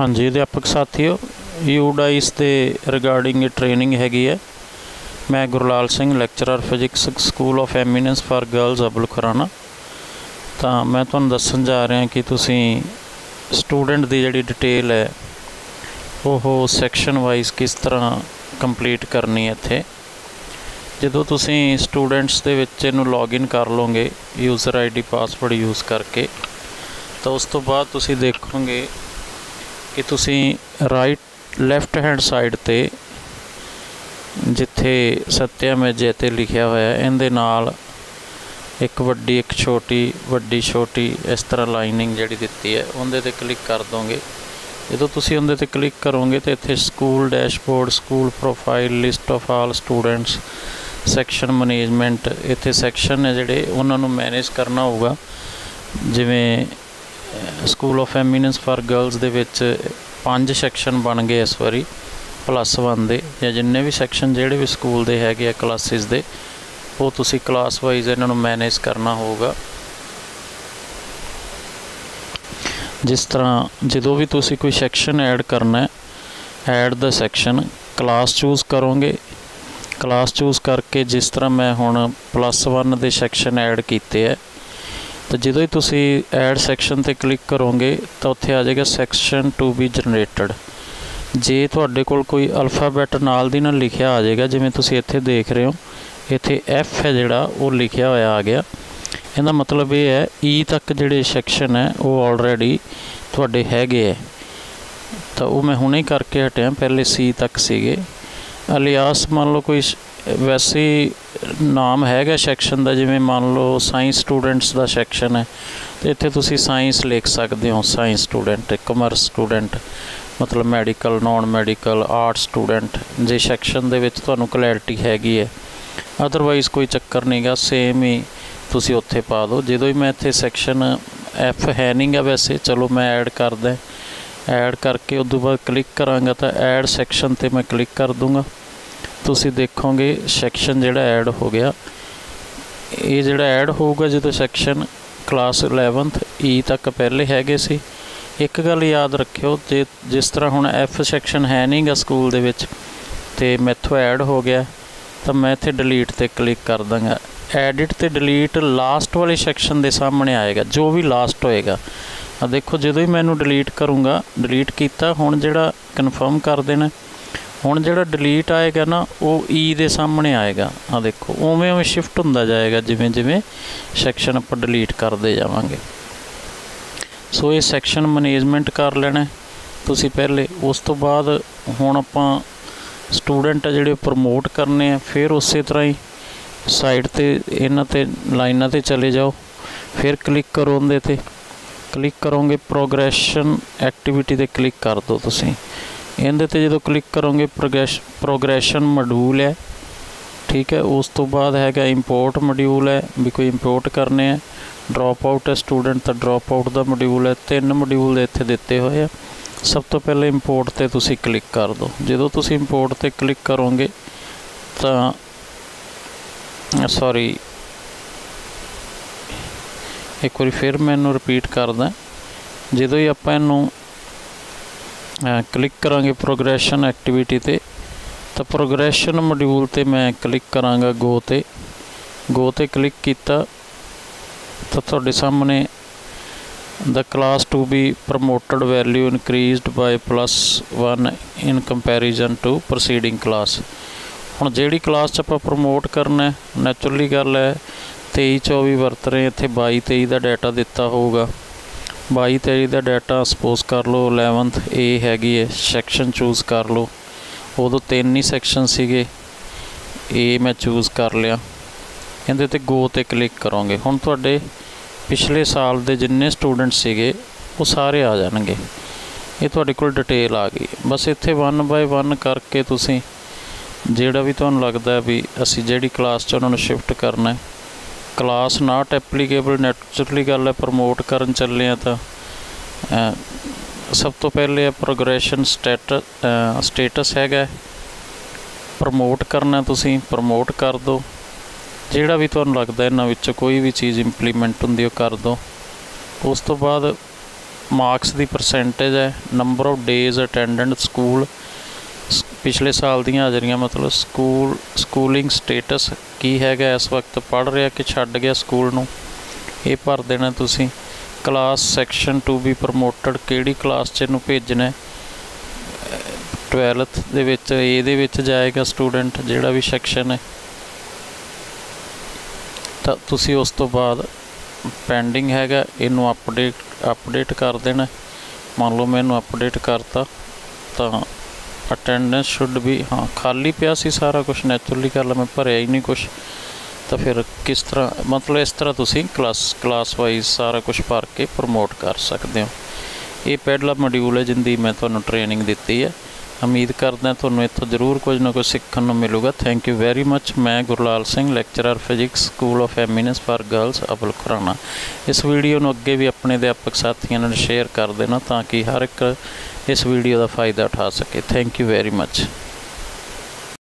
हाँ जी अध्यापक साथियों, यूडाइस के रिगार्डिंग ट्रेनिंग हैगी है। मैं Gurlal Singh lecturer physics school of eminence for girls Abul Khurana. तो मैं तुहानूं दस्सण जा रहा कि तुसी स्टूडेंट की जिहड़ी डिटेल है वो सैक्शन वाइज किस तरह कंप्लीट करनी है। इत्थे जदों तुसी स्टूडेंट्स दे विच इहनूं लॉगिन कर लोगे यूज़र ID पासवर्ड यूज़ करके, तो उस तो बाद तुसी देखोगे कि तुसी राइट लैफ्ट हैंड साइड ते जिथे सत्यम जयते लिखिया होया इहदे नाल एक वड्डी एक छोटी वड्डी छोटी इस तरह लाइनिंग जिहड़ी दित्ती है उहदे ते क्लिक कर दोगे। जो तुसी उहदे ते क्लिक करोगे तो इत्थे school dashboard, school profile, list of all students, section management, इत्थे सैक्शन है जिहड़े उन्हां नूं मैनेज करना होगा। जिवें school of eminence for girls दे विच 5 सैक्शन बन गए इस बारी +1 दे, या जिन्ने भी सैक्शन जिहड़े भी स्कूल दे हैगे क्लासिस दे वो तुसी क्लास वाइज इन्हां नूं मैनेज करना होगा। जिस तरह जो भी तुसी कोई सैक्शन ऐड करना है, add the section class choose करोगे। क्लास चूज़ करके जिस तरह मैं हुण +1 दे सैक्शन ऐड कीते है, तो जो ही तुसी ऐड सैक्शन ते क्लिक करोगे तो उत्थे आ जाएगा सैक्शन टू बी जनरेटड। जे तुहाडे कोल कोई अल्फाबैट नाल दी नाल लिखिया आ जाएगा, जिवें तुसी इत्थे देख रहे हो इत्थे F है जिहड़ा वो लिखिया होया आ गया। इहदा मतलब ये है E तक जिहड़े सैक्शन है वो ऑलरेडी तुहाडे हैगे है। तो वो मैं हुणे करके हटिया, पहले C तक सीगे। अलियास मान लो कोई वैसे नाम हैगा सैक्शन का, जिवें मान लो साइंस स्टूडेंट्स का सैक्शन है तो इत्थे तुसी साइंस लिख सकते हो, साइंस स्टूडेंट, कॉमर्स स्टूडेंट मतलब medical, non medical, art student. जे सैक्शन दे विच तुहानूं क्लैरिटी हैगी है, अदरवाइज़ कोई चक्कर नहीं गा, सेम ही तुसी उत्थे पा दो। जो ही मैं इत्थे सैक्शन F है नहीं गा वैसे, चलो मैं ऐड कर दें, ऐड करके उस बाद क्लिक करांगा तो ऐड सैक्शन ते मैं क्लिक कर दूँगा। तुसी देखोगे सैक्शन जिहड़ा ऐड हो गया। ये जिहड़ा ऐड होगा जो सैक्शन क्लास 11th E तक पहले हैगे सी। एक गल याद रखियो, जे जिस तरह हुण F सैक्शन है नहीं गा स्कूल दे विच ते मैथों ऐड हो गया, तो मैं इत्थे डिलीट ते क्लिक कर दांगा। एडिट ते डिलीट लास्ट वाले सैक्शन दे सामने आएगा, जो भी लास्ट होएगा। देखो जो ही मैं डिलीट करूँगा, डिलीट किया, हुण जिहड़ा कन्फर्म कर देना, हुण जिहड़ा डिलीट आएगा ना वो E दे सामने आएगा। देखो उवें उवें शिफ्ट होंदा जाएगा जिवें जिवें सैक्शन आपां डिलीट करते जावांगे। सो ये सैक्शन मैनेजमेंट कर लेना तुसी पहले। उस तो बाद हुण आपां स्टूडेंट आ जिहड़े प्रमोट करने हैं, फिर उस तरह ही साइड ते इन्हां ते लाइनां ते चले जाओ, फिर क्लिक करो उहदे ते, क्लिक करोगे प्रोग्रेशन एक्टिविटी ते क्लिक कर दो तुसी। इहदे ते जो क्लिक करोगे प्रोग्रेशन मॉड्यूल है, ठीक है। उस तो बाद हैगा इंपोर्ट मॉड्यूल है, भी कोई इंपोर्ट करने हैं। ड्रॉप आउट है स्टूडेंट, तो ड्रॉप आउट का मॉड्यूल है। 3 मॉड्यूल इत्थे दिते हुए हैं। सब तो पहले इंपोर्ट ते तुसी क्लिक कर दो। जो तुसी इंपोर्ट ते क्लिक करोगे तो सॉरी एक बार फिर मैं इनू रिपीट करदा। जो ही आपां इनू क्लिक करांगे प्रोग्रेशन एक्टिविटी ते, तो प्रोग्रेशन मॉड्यूल ते मैं क्लिक करांगा गो ते क्लिक किया तो तुहाडे सामने the class to be promoted value increased by +1 in comparison to proceeding class. हुण जिहड़ी क्लास आपां प्रमोट करना है, नैचुरली गल है 23-24 वरत रहे, इत्थे 22-23 का डाटा दिता होगा। 22-23 का डाटा सपोज कर लो 11th A हैगी है, सैक्शन चूज़ कर लो। उदों 3 ही सैक्शन सीगे, A मैं चूज़ कर लिया। इहदे ते गो ते क्लिक करोगे, हुण तुहाडे पिछले साल दे जिन्ने स्टूडेंट सीगे वो सारे आ जाणगे। ये तुहाडे कोल डिटेल आ गई। बस इत्थे 1 बाय 1 करके तुसी जिहड़ा भी तुहानूं लगदा है भी असीं जिहड़ी क्लास च उन्हां नूं शिफ्ट करना है, क्लास नाट एप्लीकेबल, नैचुरली गल है प्रमोट करन चले हैं, तो सब तो पहले प्रोग्रेशन स्टेटस हैगा, प्रमोट करना तुसी प्रमोट कर दो। जिहड़ा भी तुहानूं लगदा इन्हां विच्चों कोई भी चीज़ इंप्लीमेंट हुंदी कर दो। उस तो बाद मार्क्स की परसेंटेज है, number of days attendant school, पिछले साल दी हाज़रियाँ, मतलब स्कूलिंग स्टेटस की है, इस वक्त पढ़ रहा कि छड्ड गया स्कूल नूं, ये भर देना तुसीं। Class section to be promoted, किहड़ी क्लास च इहनूं भेजना है, 12th दे विच इहदे विच जाएगा स्टूडेंट जिहड़ा भी सैक्शन है। तो तुसीं उस तो बाद पेंडिंग हैगा, इनू अपडेट कर देना। मान लो मैं इनू अपडेट करता तो अटेंडेंस शुड भी, हाँ खाली पिया सी सारा कुछ, नैचुरली गल मैं भरिया ही नहीं कुछ, तो फिर किस तरह, मतलब इस तरह तुसीं क्लास वाइज सारा कुछ भर के प्रमोट कर सकते हो। ये पहला मॉड्यूल है जिंदी मैं तुहानूं ट्रेनिंग दित्ती है। उम्मीद करदा तुहानूं इत्थों जरूर कुछ ना कुछ सीखण नूं मिलूगा। Thank you very much. मैं Gurlal Singh, lecturer physics, school of eminence for girls Abul Khurana. इस वीडियो नूं अगे भी अपने अध्यापक साथियों नाल शेयर कर देना ताकि हर एक इस वीडियो का फ़ायदा उठा सके। Thank you very much.